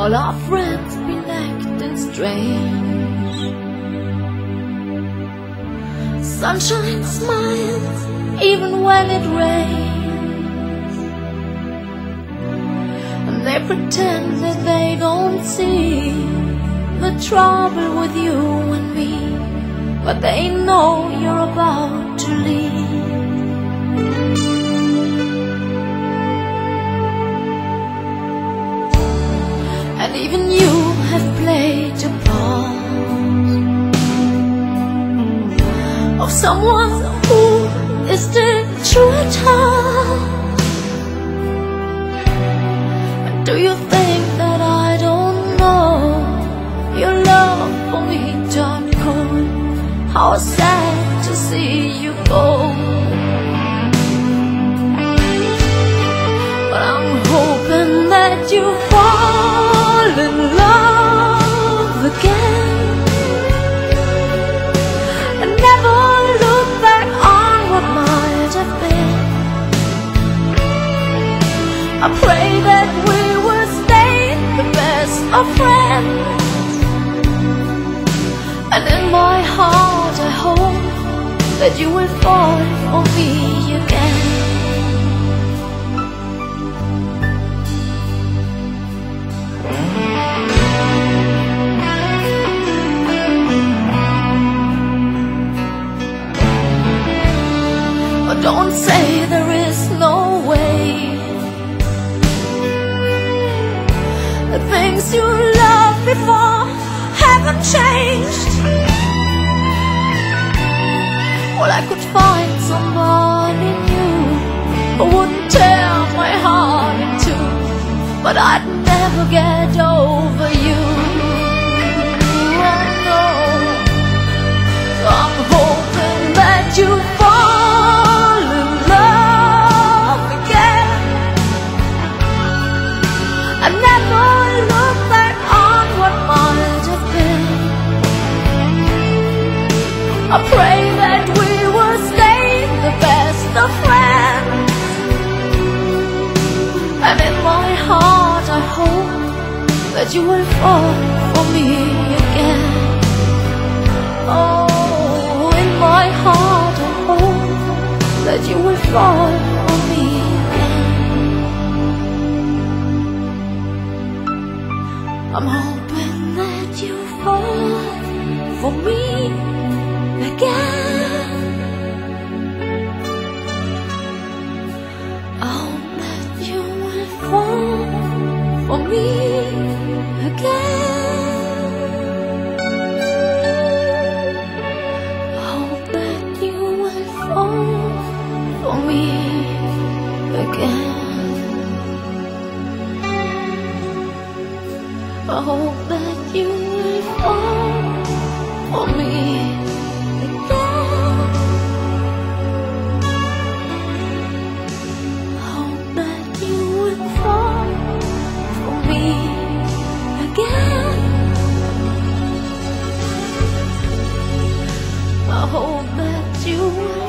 All our friends been acting strange. Sunshine smiles even when it rains, and they pretend that they don't see the trouble with you and me, but they know you're about to leave. And even you have played your part of someone who is still true at heart. And do you think that I don't know your love for me turned cold? How sad to see you go. But I'm hoping that you fall in love again and never look back on what might have been. I pray that we will stay the best of friends, and in my heart I hope that you will fall for me again. Don't say there is no way. The things you loved before haven't changed. Well, I could find somebody new who wouldn't tear my heart in two, but I'd never get over you. Oh no. So I'm hoping that you fall in love again and never look back on what might have been. I pray that we will stay the best of friends, and in my heart I hope that you will fall for me again. Oh, in my heart I hope that you will fall for me again. I'm hoping that you fall for me again. I hope that you will fall for me again. I hope that you will fall for me again. I hope that you will fall for me again. I hope that you will fall for me again. I hope that you will